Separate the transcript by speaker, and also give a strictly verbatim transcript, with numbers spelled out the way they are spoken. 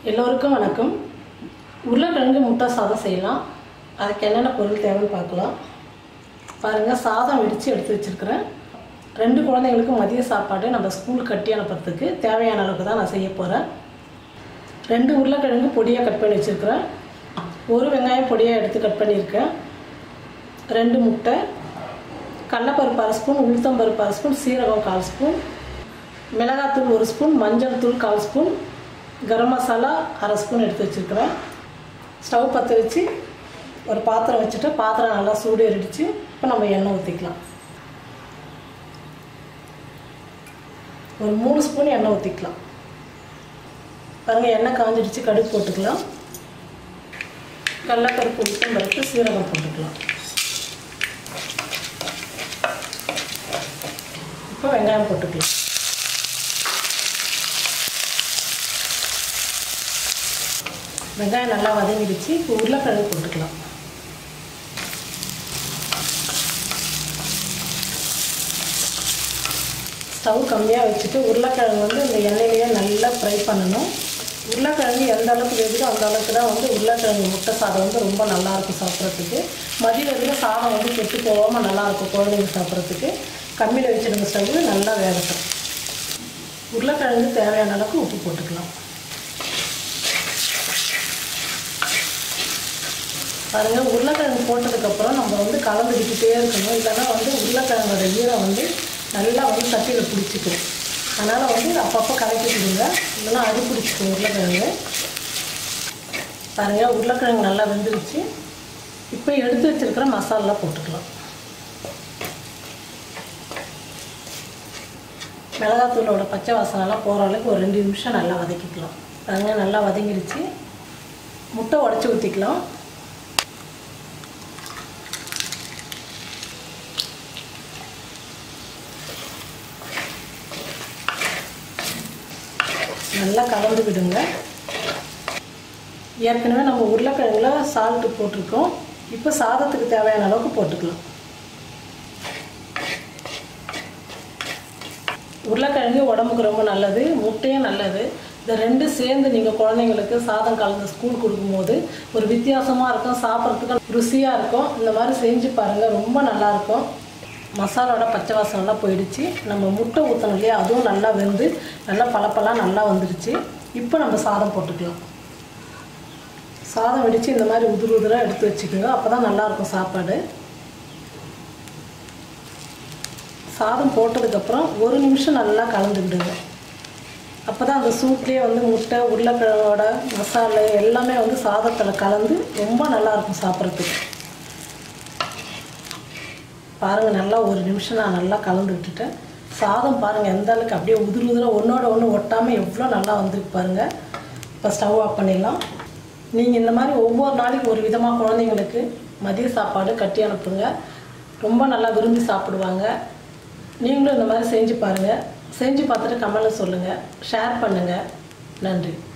Speaker 1: எல்லோருக்கும் வணக்கம். உருளைக்கிழங்கு முட்டை சாதம் செய்யலாம். அதுக்கு என்னென்ன பொருள் தேவைன்னு பார்க்கலாம். பாருங்கள், சாதம் வெடித்து எடுத்து வச்சுருக்கிறேன். ரெண்டு குழந்தைங்களுக்கு மதிய சாப்பாடு நம்ம ஸ்கூலுக்கு கட்டி அனுப்புறதுக்கு தேவையான அளவுக்கு தான் நான் செய்ய போகிறேன். ரெண்டு உருளைக்கிழங்கு பொடியாக கட் பண்ணி வச்சுருக்கிறேன். ஒரு வெங்காயம் பொடியாக எடுத்து கட் பண்ணியிருக்கேன். ரெண்டு முட்டை, கடலைப்பருப்பு அரை ஸ்பூன், உளுத்தம்பருப்பு அரை ஸ்பூன், சீரகம் கால் ஸ்பூன், மிளகாத்தூள் ஒரு ஸ்பூன், மஞ்சள் தூள் கால் ஸ்பூன், கரம் மசாலா அரை ஸ்பூன் எடுத்து வச்சுருக்கிறேன். ஸ்டவ் பற்ற வச்சு ஒரு பாத்திரம் வச்சுட்டு பாத்திரம் நல்லா சூடு ஏறிடுச்சு. இப்போ நம்ம எண்ணெய் ஊற்றிக்கலாம். ஒரு மூணு ஸ்பூன் எண்ணெய் ஊற்றிக்கலாம். பாருங்கள், எண்ணெய் காஞ்சிடுச்சு. கடுகு போட்டுக்கலாம். கடலைப்பருப்பு, உளுத்தம்பருப்பு, சீரகம் போட்டுக்கலாம். இப்போ வெங்காயம் போட்டுக்கலாம். வெங்காயம் நல்லா வதங்கிடுச்சு. இப்போ உருளைக்கிழங்கு போட்டுக்கலாம். ஸ்டவ் கம்மியாக வச்சுட்டு உருளைக்கிழங்கு வந்து இந்த எண்ணெயிலேயே நல்லா ஃப்ரை பண்ணணும். உருளைக்கிழங்கு எந்த அளவுக்கு வேகுதோ அந்த அளவுக்கு தான் வந்து உருளைக்கிழங்கு முட்டை சாதம் வந்து ரொம்ப நல்லாயிருக்கும் சாப்பிட்றதுக்கு. மதிய வரைக்கும் சாதம் வந்து கெட்டு போகாமல் நல்லாயிருக்கும் குழந்தைங்க சாப்பிட்றதுக்கு. கம்மியில் வச்சுருந்த ஸ்டவ் நல்லா வேகட்டும். உருளைக்கிழங்கு தேவையான அளவுக்கு உப்பு போட்டுக்கலாம். பாருங்கள், உருளைக்கிழங்கு போட்டதுக்கப்புறம் நம்ம வந்து கலந்துக்கிட்டே இருக்கணும். இல்லைன்னா வந்து உருளைக்கிழங்கோட ஈரம் வந்து நல்லா வந்து சட்டியில் பிடிச்சிக்கும். அதனால் வந்து அப்பப்போ கலக்கிக்கிடுங்க, இல்லைன்னா அடி பிடிச்சிக்கும் உருளைக்கிழங்கு. பாருங்கள், உருளைக்கிழங்கு நல்லா வெந்துருச்சு. இப்போ எடுத்து வச்சுருக்கிற மசாலா போட்டுக்கலாம். மிளகாத்தூளோட பச்சை வாசனைலாம் போகிற அளவுக்கு ஒரு ரெண்டு நிமிஷம் நல்லா வதக்கிக்கலாம். பாருங்கள், நல்லா வதங்கிடுச்சு. முட்டை உடச்சி ஊற்றிக்கலாம். நல்லா கலந்து விடுங்க. ஏற்கனவே நம்ம உருளைக்கிழங்குல சால்ட்டு போட்டிருக்கோம். இப்போ சாதத்துக்கு தேவையான அளவுக்கு போட்டுக்கலாம். உருளைக்கிழங்கு உடம்புக்கு ரொம்ப நல்லது, முட்டையும் நல்லது. இந்த ரெண்டு சேர்ந்து நீங்கள் குழந்தைங்களுக்கு சாதம் கலந்து ஸ்கூல் கொடுக்கும்போது ஒரு வித்தியாசமாக இருக்கும், சாப்பிட்றதுக்கு ருசியாக இருக்கும். இந்த மாதிரி செஞ்சு பாருங்கள், ரொம்ப நல்லாயிருக்கும். மசாலோட பச்சை வாசனைலாம் போயிடுச்சு. நம்ம முட்டை ஊற்றணும் இல்லையா, அதுவும் நல்லா வெந்து நல்லா பழப்பெல்லாம் நல்லா வந்துடுச்சு. இப்போ நம்ம சாதம் போட்டுக்கலாம். சாதம் வெடித்து இந்த மாதிரி உதிர் உதிராக எடுத்து வச்சுக்கோங்க. அப்போ தான் நல்லாயிருக்கும் சாப்பாடு. சாதம் போட்டதுக்கப்புறம் ஒரு நிமிஷம் நல்லா கலந்துக்கிடுங்க. அப்போ தான் அந்த சூட்லேயே வந்து முட்டை, உருளைக்கிழங்கோட மசாலா எல்லாமே வந்து சாதத்தில் கலந்து ரொம்ப நல்லாயிருக்கும் சாப்பிட்றதுக்கு. பாருங்கள், நல்லா ஒரு நிமிஷம் நான் நல்லா கலந்து விட்டுட்டேன். சாதம் பாருங்கள் எந்த அளவுக்கு அப்படியே உதிர் உதிராக ஒன்றோட ஒன்று ஒட்டாமல் எவ்வளோ நல்லா வந்துருக்கு பாருங்கள். இப்போ ஸ்டவ் ஆஃப் பண்ணிடலாம். நீங்கள் இந்த மாதிரி ஒவ்வொரு நாளைக்கு ஒரு விதமாக குழந்தைங்களுக்கு மதிய சாப்பாடு கட்டி அனுப்புங்க. ரொம்ப நல்லா விரும்பி சாப்பிடுவாங்க. நீங்களும் இந்த மாதிரி செஞ்சு பாருங்கள். செஞ்சு பார்த்துட்டு கமெண்ட்டில் சொல்லுங்கள், ஷேர் பண்ணுங்கள். நன்றி.